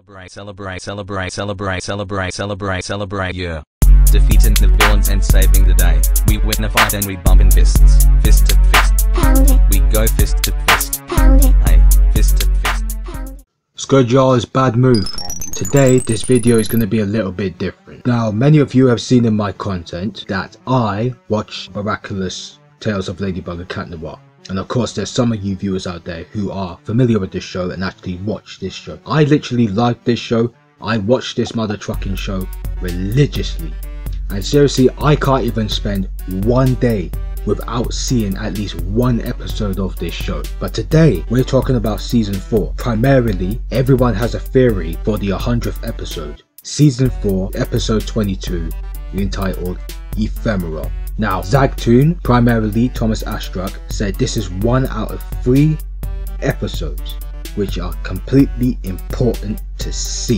Celebrate, yeah. Defeating the villains and saving the day. We win a fight and we bumping fists. Fist to fist. Pound it. We go fist to fist. Pound it. Hey, fist to fist. Scourge's bad move. Today, this video is going to be a little bit different. Now, many of you have seen in my content that I watch Miraculous Tales of Ladybug and Cat Noir. And of course, there's some of you viewers out there who are familiar with this show and actually watch this show. I literally like this show. I watch this mother trucking show religiously. And seriously, I can't even spend one day without seeing at least one episode of this show. But today, we're talking about season 4. Primarily, everyone has a theory for the 100th episode. Season 4, episode 22, entitled Ephemeral. Now, Zagtoon, primarily Thomas Astruck, said this is 1 out of 3 episodes which are completely important to see.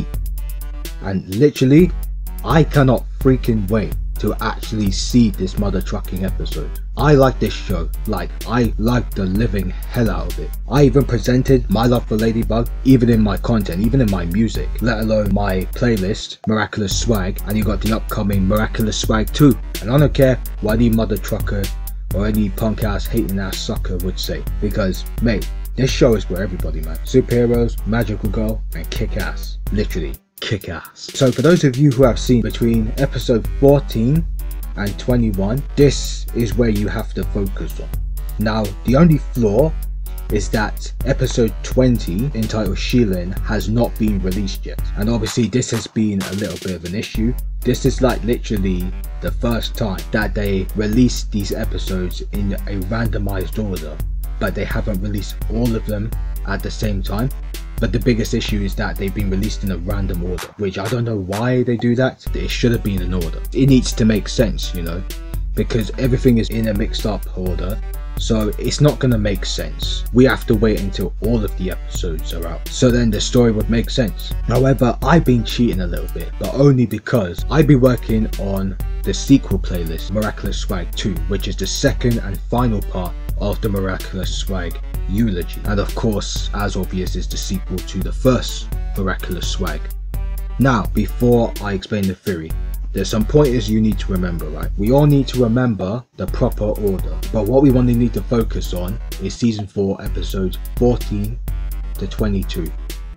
And literally, I cannot freaking wait to actually see this mother trucking episode. I like this show, like I like the living hell out of it. I even presented my love for Ladybug, even in my content, even in my music, let alone my playlist, Miraculous Swag, and you got the upcoming Miraculous Swag 2. And I don't care what any mother trucker or any punk ass hating ass sucker would say, because mate, this show is for everybody, man. Superheroes, magical girl, and kick ass. Literally kick ass. So for those of you who have seen between episode 14 and 21, this is where you have to focus on. Now, the only flaw is that episode 20, entitled Shilin, has not been released yet. And obviously this has been a little bit of an issue. This is like literally the first time that they released these episodes in a randomized order, but they haven't released all of them at the same time. But the biggest issue is that they've been released in a random order, which I don't know why they do that. It should have been in order. It needs to make sense, you know, because everything is in a mixed up order. So it's not going to make sense. We have to wait until all of the episodes are out, so then the story would make sense. However, I've been cheating a little bit, but only because I've been working on the sequel playlist, Miraculous Swag 2, which is the second and final part of the Miraculous Swag Eulogy. And of course, as obvious, is the sequel to the first Miraculous Swag. Now, before I explain the theory, there's some pointers you need to remember, right? We all need to remember the proper order, but what we want to need to focus on is season 4 episodes 14 to 22.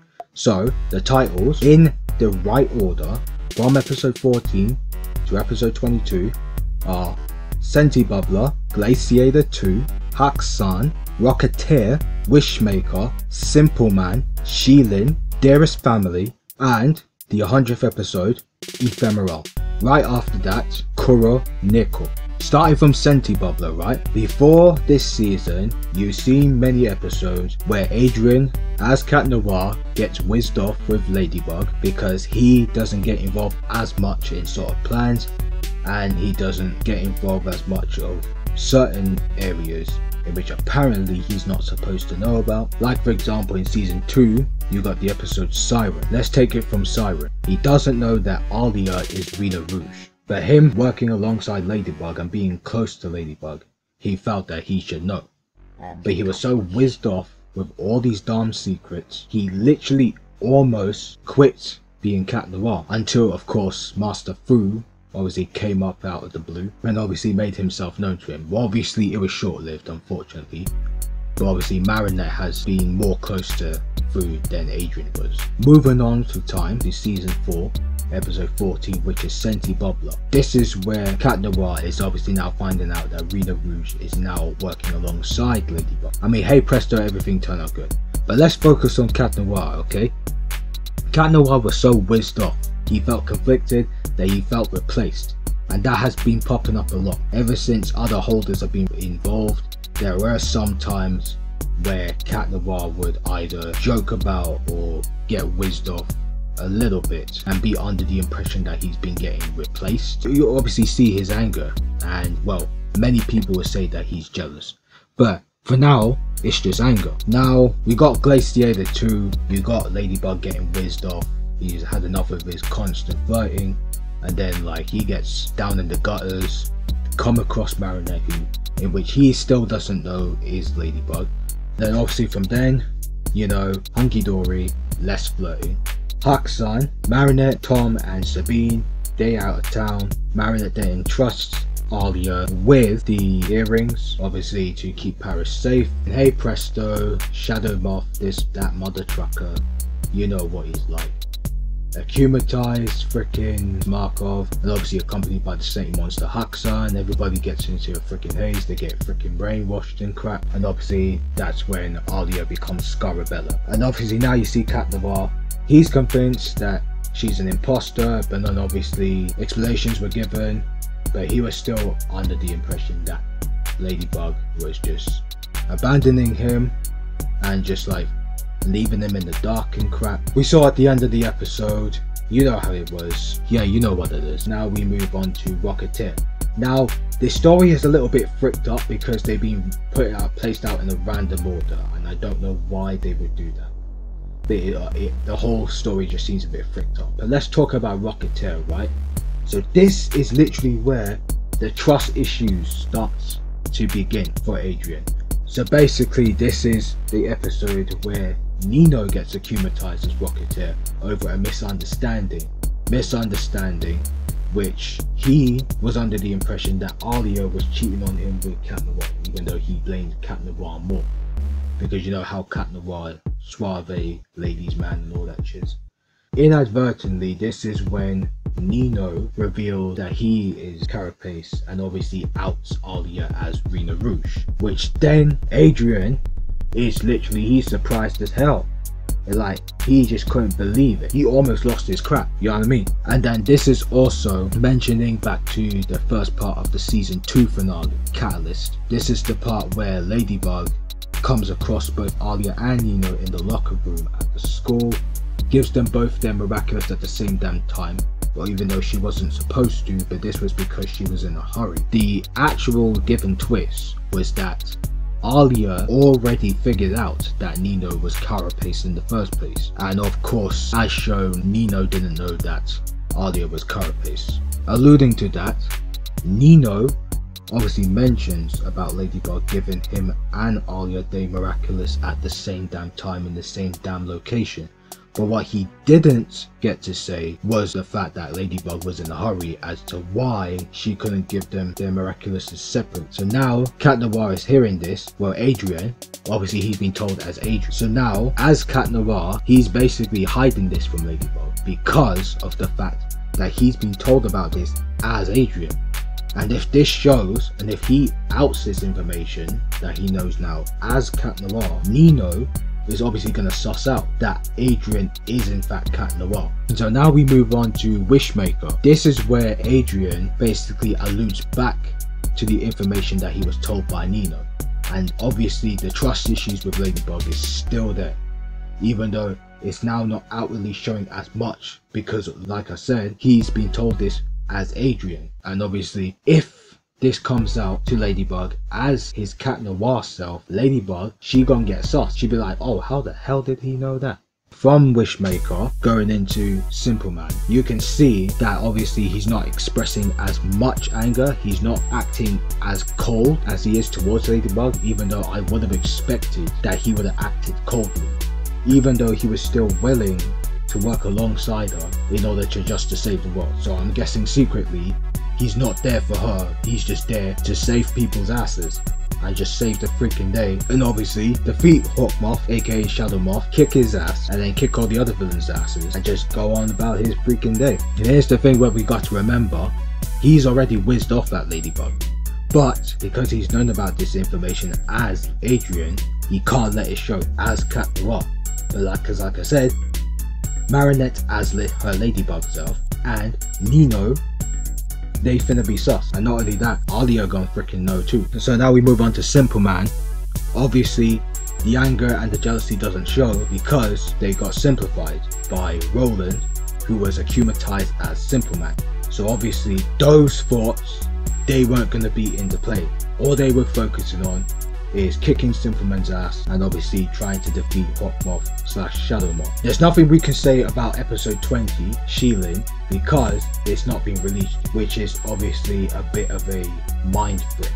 So the titles in the right order from episode 14 to episode 22 are Senti Bubbler, Glaciator 2, Hack-san, Rocketeer, Wishmaker, Simple Man, Shilin, Dearest Family, and the 100th episode, Ephemeral. Right after that, Kuro Nickel. Starting from Senti Bubbler, right? Before this season, you've seen many episodes where Adrien, as Cat Noir, gets whizzed off with Ladybug because he doesn't get involved as much in sort of plans, and he doesn't get involved as much of certain areas in which apparently he's not supposed to know about. Like for example, in season 2, you got the episode Siren. Let's take it from Siren. He doesn't know that Alia is Rena Rouge, but him working alongside Ladybug and being close to Ladybug, he felt that he should know. But he was so whizzed off with all these damn secrets, he literally almost quit being Cat Noir, until of course Master Fu obviously came up out of the blue and obviously made himself known to him. Well, obviously it was short-lived, unfortunately, but obviously Marinette has been more close to Fu than Adrien was. Moving on to time to season 4 episode 14, which is Senti Bubbler. This is where Cat Noir is obviously now finding out that Rena Rouge is now working alongside Ladybug. I mean, hey presto, everything turned out good. But let's focus on Cat Noir, okay? Cat Noir was so whizzed off. He felt conflicted, that he felt replaced, and that has been popping up a lot ever since other holders have been involved. There were some times where Cat Noir would either joke about or get whizzed off a little bit and be under the impression that he's been getting replaced. You obviously see his anger, and well, many people will say that he's jealous, but for now it's just anger. Now we got Glaciator 2, you got Ladybug getting whizzed off. He's had enough of his constant flirting, and then like he gets down in the gutters, come across Marinette, who in which he still doesn't know is Ladybug. Then obviously from then, you know, hunky dory, less flirting. Hakusan, Marinette, Tom and Sabine, they out of town. Marinette then entrusts Alya with the earrings, obviously to keep Paris safe. And hey presto, Shadow Moth, that mother trucker, you know what he's like. Akumatized freaking Markov, and obviously accompanied by the Saint Monster Hakusan. Everybody gets into a freaking haze, they get freaking brainwashed and crap, and obviously that's when Alya becomes Scarabella. And obviously now you see Cat Noir, he's convinced that she's an imposter, but then obviously explanations were given, but he was still under the impression that Ladybug was just abandoning him and just like leaving him in the dark and crap. We saw at the end of the episode, you know how it was. Yeah, you know what it is. Now we move on to Rocketeer. Now this story is a little bit fricked up because they've been placed out in a random order, and I don't know why they would do that. The whole story just seems a bit fricked up. But let's talk about Rocketeer, right? So this is literally where the trust issues starts to begin for Adrien. So basically this is the episode where Nino gets akumatized as Rocketeer over a misunderstanding which he was under the impression that Alya was cheating on him with Cat Noir, even though he blamed Cat Noir more, because you know how Cat Noir, suave, ladies man and all that shit. Inadvertently, this is when Nino revealed that he is Carapace and obviously outs Alya as Rena Rouge, which then Adrien is literally, he's surprised as hell. Like, he just couldn't believe it. He almost lost his crap, you know what I mean? And then this is also mentioning back to the first part of the season 2 finale, Catalyst. This is the part where Ladybug comes across both Alya and Nino in the locker room at the school, gives them both their miraculous at the same damn time. Well, even though she wasn't supposed to, but this was because she was in a hurry. The actual given twist was that Alya already figured out that Nino was Carapace in the first place, and of course, as shown, Nino didn't know that Alya was Carapace. Alluding to that, Nino obviously mentions about Ladybug giving him and Alya their miraculous at the same damn time in the same damn location. But what he didn't get to say was the fact that Ladybug was in a hurry as to why she couldn't give them their miraculouses separate. So now Cat Noir is hearing this, well Adrien, obviously he's been told as Adrien. So now as Cat Noir, he's basically hiding this from Ladybug because of the fact that he's been told about this as Adrien. And if this shows, and if he outs this information that he knows now as Cat Noir, Nino is obviously going to suss out that Adrien is in fact Cat Noir. And so now we move on to Wishmaker. This is where Adrien basically alludes back to the information that he was told by Nino. And obviously the trust issues with Ladybug is still there, even though it's now not outwardly showing as much because, like I said, he's been told this as Adrien. And obviously if this comes out to Ladybug as his Cat Noir self, Ladybug, she gonna get sus. She'd be like, oh, how the hell did he know that? From Wishmaker going into Simple Man, you can see that obviously he's not expressing as much anger, he's not acting as cold as he is towards Ladybug, even though I would have expected that he would have acted coldly, even though he was still willing to work alongside her in order to save the world. So I'm guessing secretly he's not there for her, he's just there to save people's asses and just save the freaking day, and obviously defeat Hawkmoth aka Shadow Moth, kick his ass, and then kick all the other villains' asses and just go on about his freaking day. And here's the thing where we got to remember, he's already whizzed off that Ladybug, but because he's known about this information as Adrien, he can't let it show as Cat Noir. But like I said, Marinette as her Ladybug self and Nino, they finna be sus. And not only that, Alya gonna freaking know too. So now we move on to Simple Man. Obviously the anger and the jealousy doesn't show because they got simplified by Roland, who was akumatized as Simple Man. So obviously those thoughts, they weren't gonna be in the play. All they were focusing on is kicking Simple Man's ass and obviously trying to defeat Hawkmoth / Shadow Moth. There's nothing we can say about episode 20, Shilin, because it's not been released, which is obviously a bit of a mind frick.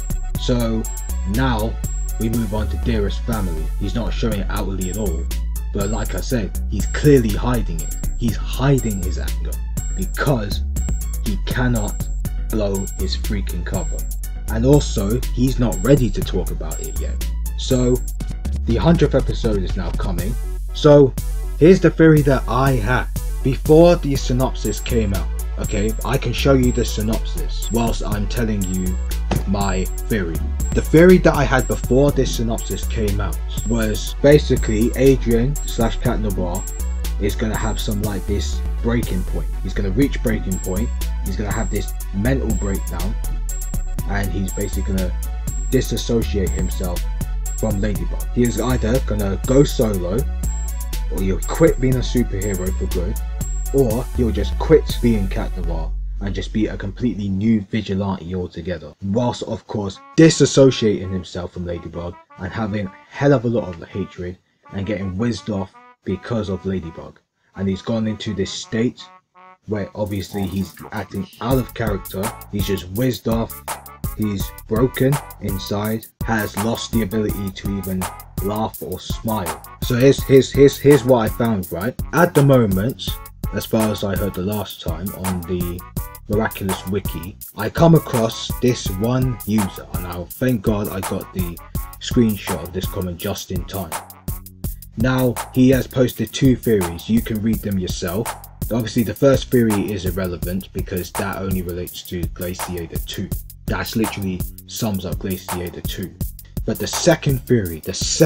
So now we move on to Dearest Family. He's not showing it outwardly at all, But like I said, he's clearly hiding it. He's hiding his anger because he cannot blow his freaking cover. And also, he's not ready to talk about it yet. So, the 100th episode is now coming. So, here's the theory that I had before the synopsis came out. Okay, I can show you the synopsis whilst I'm telling you my theory. The theory that I had before this synopsis came out was basically Adrien / Cat Noir is going to have some like this breaking point. He's going to reach breaking point. He's going to have this mental breakdown, and he's basically going to disassociate himself from Ladybug. He is either going to go solo, or he'll quit being a superhero for good, or he'll just quit being Cat Noir and just be a completely new vigilante altogether, whilst of course disassociating himself from Ladybug and having a hell of a lot of hatred and getting whizzed off because of Ladybug. And he's gone into this state where obviously he's acting out of character, he's just whizzed off, he's broken inside, has lost the ability to even laugh or smile. So here's what I found, right? At the moment, as far as I heard the last time on the Miraculous Wiki, I come across this one user, and I'll thank God I got the screenshot of this comment just in time. Now, he has posted two theories. You can read them yourself. Obviously, the first theory is irrelevant because that only relates to Glaciator 2. That's literally sums up Glaciator 2. But the second theory,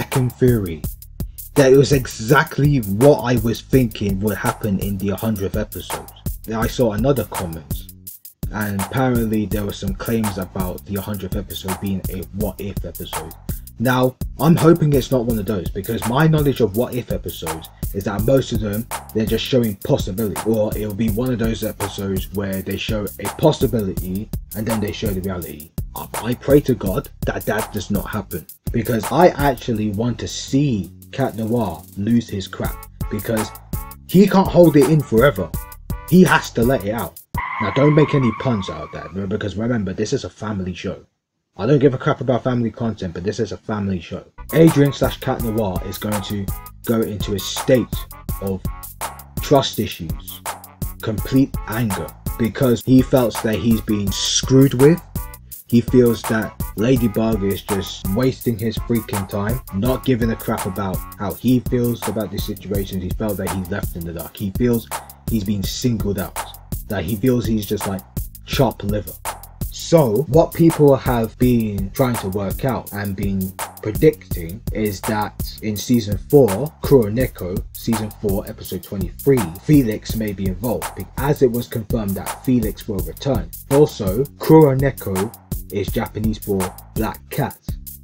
that was exactly what I was thinking would happen in the 100th episode. I saw another comment, and apparently there were some claims about the 100th episode being a what if episode. Now, I'm hoping it's not one of those, because my knowledge of what if episodes is that most of them, they're just showing possibility, or it'll be one of those episodes where they show a possibility and then they show the reality. I pray to God that that does not happen, because I actually want to see Cat Noir lose his crap, because he can't hold it in forever. He has to let it out. Now, don't make any puns out of that, because remember, this is a family show. I don't give a crap about family content, but this is a family show. Adrien / Cat Noir is going to go into a state of trust issues, complete anger, because he felt that he's being screwed with. He feels that Ladybug is just wasting his freaking time, not giving a crap about how he feels about the situation. He felt that he's left in the dark. He feels he's been singled out, that he feels he's just like chopped liver. So what people have been trying to work out and been predicting is that in season 4, Kuroneko, season 4 episode 23, Felix may be involved, as it was confirmed that Felix will return. Also, Kuroneko is Japanese for black cat.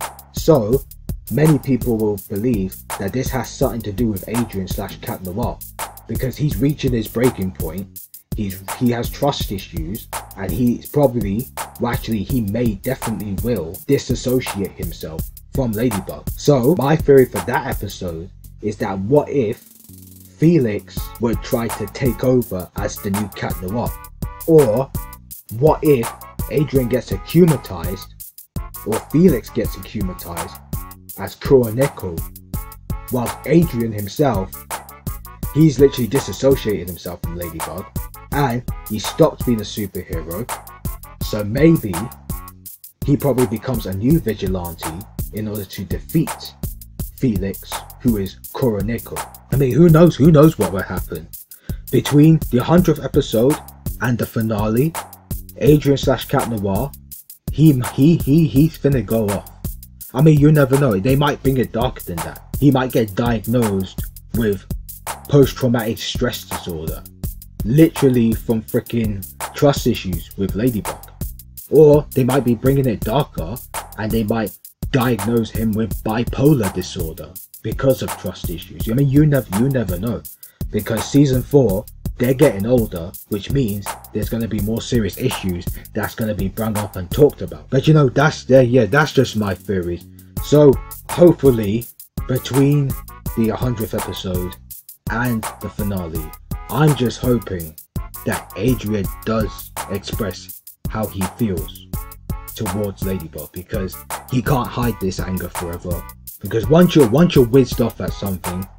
So many people will believe that this has something to do with Adrien / Cat Noir, because he's reaching his breaking point. He has trust issues, and he's probably, well, actually he may definitely will disassociate himself from Ladybug. So my theory for that episode is that what if Felix would try to take over as the new Cat Noir, or what if Adrien gets akumatized, or Felix gets akumatized as Kuroneko, whilst Adrien himself, he's literally disassociated himself from Ladybug, and he stopped being a superhero. So maybe he probably becomes a new vigilante in order to defeat Felix, who is Kuroneko. I mean, who knows what will happen. Between the 100th episode and the finale, Adrien / Cat Noir, he's finna go off. I mean, you never know, they might bring it darker than that. He might get diagnosed with post-traumatic stress disorder, literally from freaking trust issues with Ladybug. Or they might be bringing it darker and they might diagnose him with bipolar disorder because of trust issues. I mean, you never know, because season 4, they're getting older, which means there's going to be more serious issues that's going to be brought up and talked about. But you know, that's just my theories. So hopefully between the 100th episode and the finale, I'm just hoping that Adrien does express how he feels towards Ladybug, because he can't hide this anger forever. Because once you're whizzed off at something,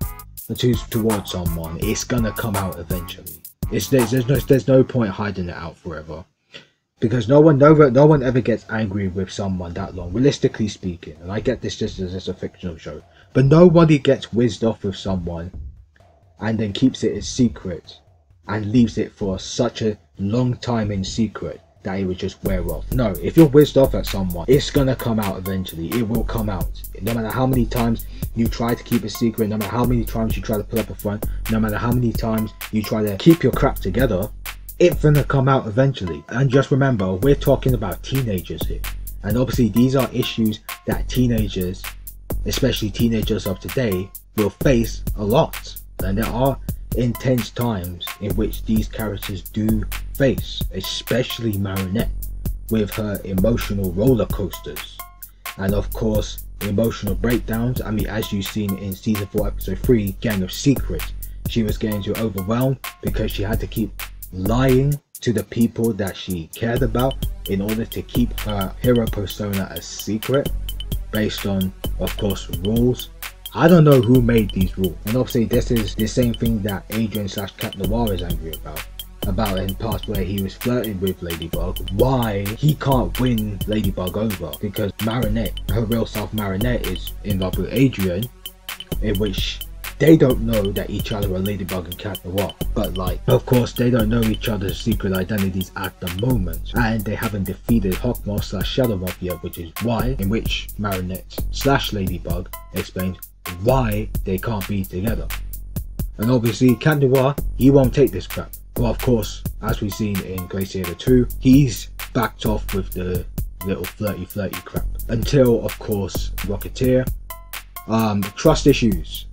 towards someone, it's gonna come out eventually. There's no point hiding it out forever, because no one ever gets angry with someone that long, realistically speaking. And I get this just as a fictional show, but nobody gets whizzed off with someone and then keeps it a secret and leaves it for such a long time in secret that it would just wear off. No, if you're whizzed off at someone, it's gonna come out eventually. It will come out. No matter how many times you try to keep a secret, no matter how many times you try to put up a front, no matter how many times you try to keep your crap together, it's gonna come out eventually. And just remember, we're talking about teenagers here. And obviously these are issues that teenagers, especially teenagers of today, will face a lot. And there are intense times in which these characters do face, especially Marinette with her emotional roller coasters and of course emotional breakdowns. I mean, as you've seen in season 4 episode 3, Gang of Secrets, she was getting too overwhelmed because she had to keep lying to the people that she cared about in order to keep her hero persona a secret, based on, of course, rules. I don't know who made these rules, and obviously this is the same thing that Adrien / Cat Noir is angry about in the past, where he was flirting with Ladybug. Why he can't win Ladybug over, because Marinette, her real self Marinette, is in love with Adrien, in which they don't know that each other are Ladybug and Cat Noir. But like, of course, they don't know each other's secret identities at the moment, and they haven't defeated Hawkmoth / Shadowmoth yet, which is why, in which Marinette / Ladybug explains why they can't be together. And obviously Cat Noir, he won't take this crap. Well, of course, as we've seen in Glaciator 2, he's backed off with the little flirty crap, until of course Rocketeer. Trust issues,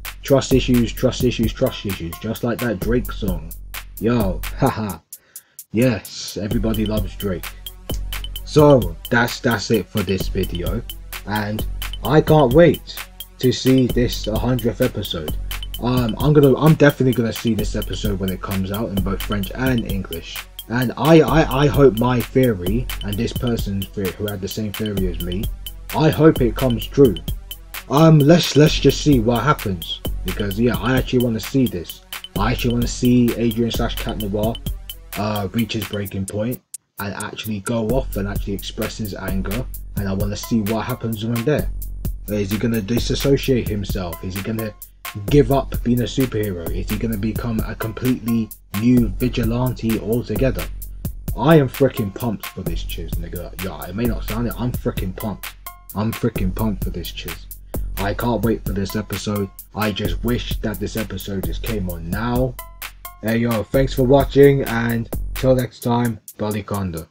just like that Drake song. Yo, haha. Yes, everybody loves Drake. So that's it for this video, and I can't wait to see this 100th episode. I'm definitely gonna see this episode when it comes out in both French and English. And I hope my theory, and this person's theory who had the same theory as me, I hope it comes true. Let's just see what happens, because yeah, I actually want to see this. I actually want to see Adrien / Cat Noir reach his breaking point and actually go off and actually express his anger, and I want to see what happens when there. Is he going to disassociate himself? Is he going to give up being a superhero? Is he going to become a completely new vigilante altogether? I am freaking pumped for this chiz, nigga. Yeah, it may not sound it, I'm freaking pumped. I'm freaking pumped for this chiz. I can't wait for this episode. I just wish that this episode just came on now. Hey yo, thanks for watching, and till next time, Baliconda.